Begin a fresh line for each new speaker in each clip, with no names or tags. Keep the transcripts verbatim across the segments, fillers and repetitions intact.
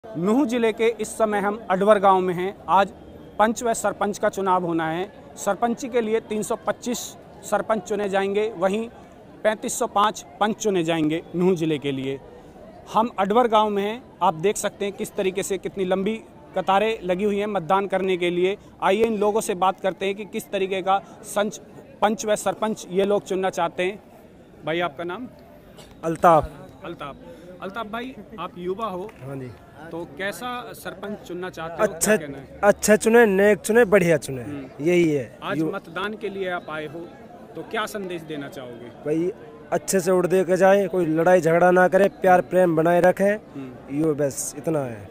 नूंह जिले के इस समय हम अडवर गांव में हैं। आज पंच व सरपंच का चुनाव होना है। सरपंची के लिए तीन सौ पच्चीस सरपंच चुने जाएंगे, वहीं पैंतीस सौ पाँच पंच चुने जाएंगे नूंह जिले के लिए। हम अडवर गांव में हैं। आप देख सकते हैं किस तरीके से कितनी लंबी कतारें लगी हुई हैं मतदान करने के लिए। आइए इन लोगों से बात करते हैं कि किस तरीके का संच पंच व सरपंच ये लोग चुनना चाहते हैं। भाई आपका नाम?
अल्ताफ।
अल्ताफ अल्ताफ भाई, आप युवा हो,
हाँ जी।
तो कैसा सरपंच चुनना चाहते हो?
अच्छा
क्या कहना है?
अच्छा चुने, नेक चुने, बढ़िया चुने, यही है।
आज मतदान के लिए आप आए हो, तो क्या संदेश देना चाहोगे?
भाई अच्छे से वोट दे के जाए, कोई लड़ाई झगड़ा ना करे, प्यार प्रेम बनाए रखे, यो बस इतना है।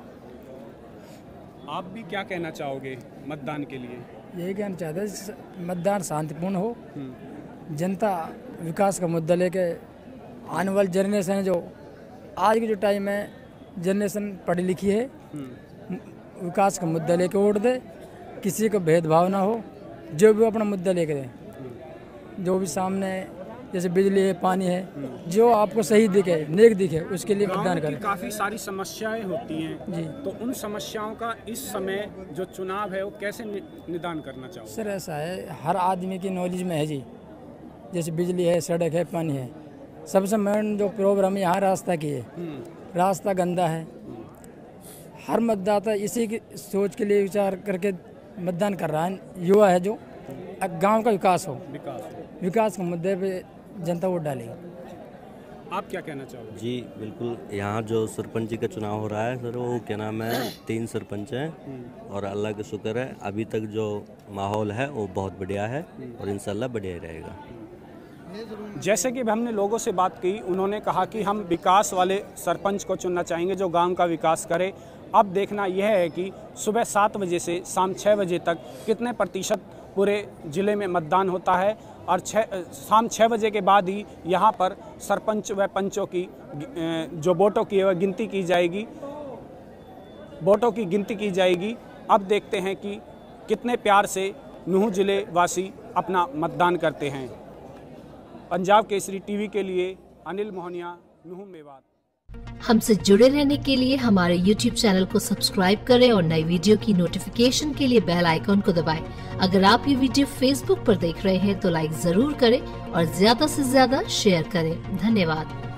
आप भी क्या कहना चाहोगे मतदान के लिए?
यही कहना चाहते हैं मतदान शांतिपूर्ण हो, जनता विकास का मुद्दा लेके आने वाली जनरेशन है, जो आज के जो टाइम है जनरेशन पढ़ी लिखी है, विकास का मुद्दा लेके वोट दे, किसी को भेदभाव ना हो, जो भी अपना मुद्दा लेके दे, जो भी सामने जैसे बिजली है, पानी है, जो आपको सही दिखे, नेक दिखे, उसके लिए मतदान करें।
काफ़ी सारी समस्याएं होती हैं
जी,
तो उन समस्याओं का इस समय जो चुनाव है वो कैसे नि, निदान करना चाहोगे?
सर ऐसा है, हर आदमी की नॉलेज में है जी, जैसे बिजली है, सड़क है, पानी है। सबसे मेन जो प्रॉब्लम यहाँ रास्ता की है, रास्ता गंदा है। हर मतदाता इसी की सोच के लिए विचार करके मतदान कर रहा है। युवा है जो गांव का विकास हो,
विकास
विकास के मुद्दे पे जनता वोट डालेगी।
आप क्या कहना चाहोगे?
जी बिल्कुल, यहाँ जो सरपंची का चुनाव हो रहा है सर, वो क्या नाम है, तीन सरपंच हैं और अल्लाह का शुक्र है अभी तक जो माहौल है वो बहुत बढ़िया है और इंशाल्लाह बढ़िया ही रहेगा।
जैसे कि हमने लोगों से बात की, उन्होंने कहा कि हम विकास वाले सरपंच को चुनना चाहेंगे जो गांव का विकास करे। अब देखना यह है कि सुबह सात बजे से शाम छः बजे तक कितने प्रतिशत पूरे ज़िले में मतदान होता है और छः शाम छः बजे के बाद ही यहाँ पर सरपंच व पंचों की जो वोटों की वह गिनती की जाएगी वोटों की गिनती की जाएगी। अब देखते हैं कि कितने प्यार से नूंह ज़िले वासी अपना मतदान करते हैं। पंजाब केसरी टीवी के लिए अनिल मोहनिया, नूंह मेवात।
हमसे जुड़े रहने के लिए हमारे यूट्यूब चैनल को सब्सक्राइब करें और नई वीडियो की नोटिफिकेशन के लिए बेल आइकॉन को दबाएं। अगर आप ये वीडियो फेसबुक पर देख रहे हैं तो लाइक जरूर करें और ज्यादा से ज्यादा शेयर करें। धन्यवाद।